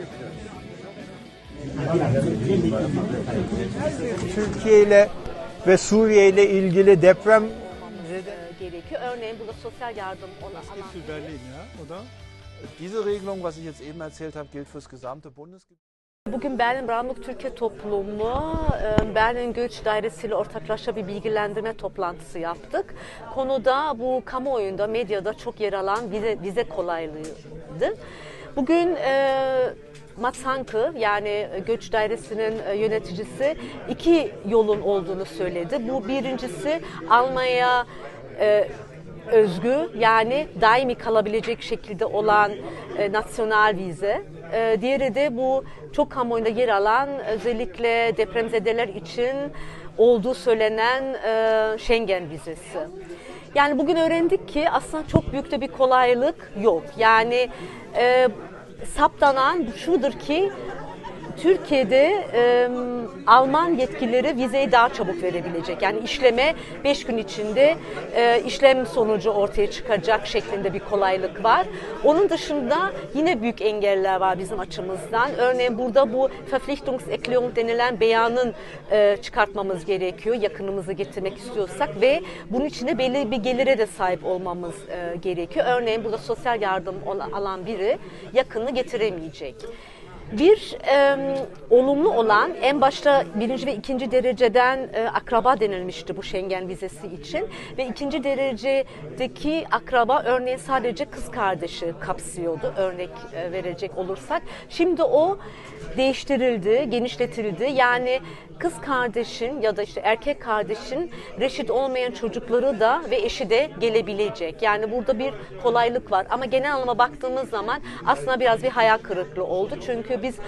Türkiye ile ve Suriye ile ilgili deprem gerekiyor. Örneğin burada sosyal yardım olan für Berlin, ja, oder? Diese Regelung, was ich jetzt eben erzählt habe, gilt fürs gesamte Bundesgebiet. Bugün Berlin Brandenburg Türkiye Toplumu, Berlin Göç Dairesi ile ortaklaşa bir bilgilendirme toplantısı yaptık. Konuda bu kamuoyunda, medyada çok yer alan vize kolaylığıydı. Bugün Matsankı yani Göç Dairesi'nin yöneticisi iki yolun olduğunu söyledi. Bu birincisi Almanya özgü yani daimi kalabilecek şekilde olan nasyonal vize. Diğeri de bu çok kamuoyunda yer alan özellikle depremzedeler için olduğu söylenen Schengen vizesi. Yani bugün öğrendik ki aslında çok büyük de bir kolaylık yok. Yani saptanan şudur ki Türkiye'de Alman yetkilileri vizeyi daha çabuk verebilecek. Yani işleme 5 gün içinde işlem sonucu ortaya çıkacak şeklinde bir kolaylık var. Onun dışında yine büyük engeller var bizim açımızdan. Örneğin burada bu Verpflichtungserklärung denilen beyanın çıkartmamız gerekiyor. Yakınımızı getirmek istiyorsak ve bunun içinde belli bir gelire de sahip olmamız gerekiyor. Örneğin burada sosyal yardım alan biri yakınını getiremeyecek. Bir olumlu olan en başta birinci ve ikinci dereceden akraba denilmişti bu Schengen vizesi için ve ikinci derecedeki akraba örneğin sadece kız kardeşi kapsıyordu örnek verecek olursak. Şimdi o değiştirildi, genişletildi. Yani kız kardeşin ya da işte erkek kardeşin reşit olmayan çocukları da ve eşi de gelebilecek. Yani burada bir kolaylık var ama genel anlamda baktığımız zaman aslında biraz bir hayal kırıklığı oldu. Çünkü biz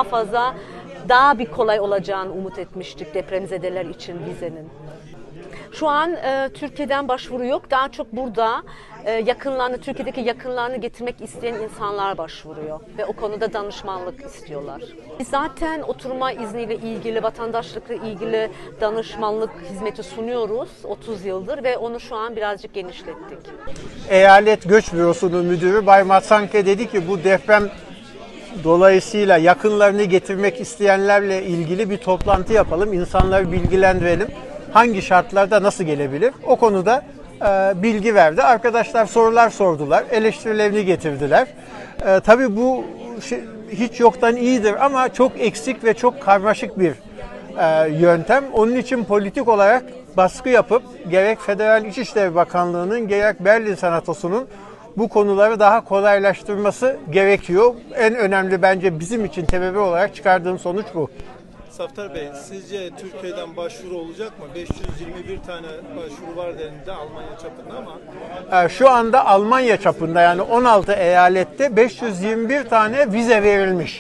daha bir kolay olacağını umut etmiştik depremzedeler için vizenin. Şu an Türkiye'den başvuru yok. Daha çok burada Türkiye'deki yakınlarını getirmek isteyen insanlar başvuruyor ve o konuda danışmanlık istiyorlar. Biz zaten oturma izniyle ilgili, vatandaşlıkla ilgili danışmanlık hizmeti sunuyoruz 30 yıldır ve onu şu an birazcık genişlettik. Eyalet Göç Bürosu'nun müdürü Bay Matsanke dedi ki bu deprem dolayısıyla yakınlarını getirmek isteyenlerle ilgili bir toplantı yapalım, insanları bilgilendirelim. Hangi şartlarda nasıl gelebilir? O konuda bilgi verdi. Arkadaşlar sorular sordular, eleştirilerini getirdiler. Tabii bu hiç yoktan iyidir ama çok eksik ve çok karmaşık bir yöntem. Onun için politik olarak baskı yapıp gerek Federal İçişleri Bakanlığı'nın gerek Berlin Senatosu'nun bu konuları daha kolaylaştırması gerekiyor. En önemli bence bizim için TBB olarak çıkardığım sonuç bu. Saftar Bey, sizce Türkiye'den başvuru olacak mı? 521 tane başvuru var denildi Almanya çapında ama... Şu anda Almanya çapında yani 16 eyalette 521 tane vize verilmiş.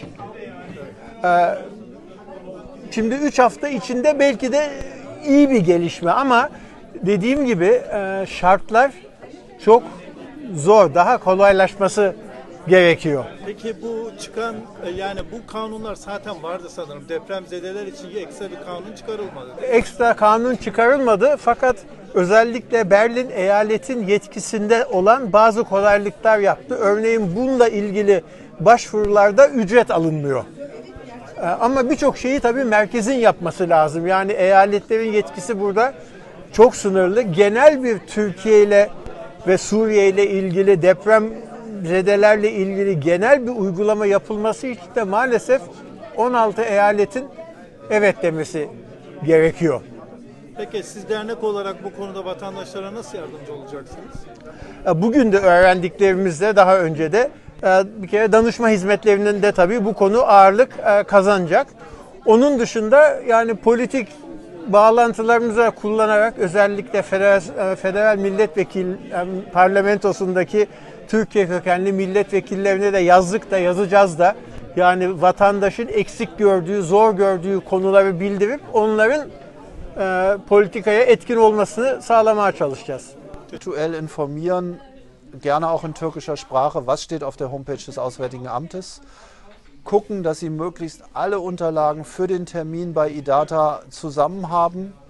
Şimdi 3 hafta içinde belki de iyi bir gelişme ama dediğim gibi şartlar çok zor, daha kolaylaşması gerekiyor. Peki bu çıkan yani bu kanunlar zaten vardı sanırım. Depremzedeler için ekstra bir kanun çıkarılmadı. Ekstra kanun çıkarılmadı fakat özellikle Berlin eyaletin yetkisinde olan bazı kolaylıklar yaptı. Örneğin bununla ilgili başvurularda ücret alınmıyor. Ama birçok şeyi tabii merkezin yapması lazım. Yani eyaletlerin yetkisi burada çok sınırlı. Genel bir Türkiye ile ve Suriye ile ilgili depremzedelerle ilgili genel bir uygulama yapılması için de maalesef 16 eyaletin evet demesi gerekiyor. Peki siz dernek olarak bu konuda vatandaşlara nasıl yardımcı olacaksınız? Bugün de öğrendiklerimizde daha önce de bir kere danışma hizmetlerinin de tabii bu konu ağırlık kazanacak. Onun dışında yani politik bağlantılarımızı kullanarak özellikle federal milletvekil parlamentosundaki Türkiye kökenli milletvekillerine de yazdık da yazacağız da yani vatandaşın eksik gördüğü, zor gördüğü konuları bildirip onların politikaya etkin olmasını sağlamaya çalışacağız. Aktuell informieren, gerne auch in türkischer Sprache, was steht auf der Homepage des Auswärtigen Amtes. Gucken, dass Sie möglichst alle Unterlagen für den Termin bei IDATA zusammen haben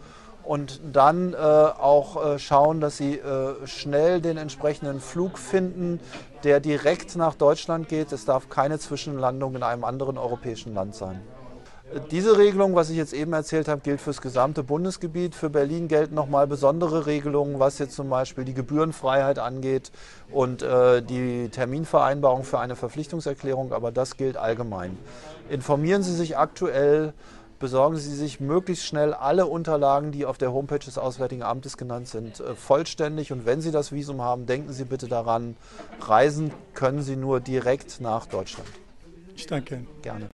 und dann auch schauen, dass Sie schnell den entsprechenden Flug finden, der direkt nach Deutschland geht. Es darf keine Zwischenlandung in einem anderen europäischen Land sein. Diese Regelung, was ich jetzt eben erzählt habe, gilt für das gesamte Bundesgebiet. Für Berlin gelten nochmal besondere Regelungen, was jetzt zum Beispiel die Gebührenfreiheit angeht und die Terminvereinbarung für eine Verpflichtungserklärung, aber das gilt allgemein. Informieren Sie sich aktuell, besorgen Sie sich möglichst schnell alle Unterlagen, die auf der Homepage des Auswärtigen Amtes genannt sind, vollständig. Und wenn Sie das Visum haben, denken Sie bitte daran, reisen können Sie nur direkt nach Deutschland. Ich danke Ihnen. Gerne.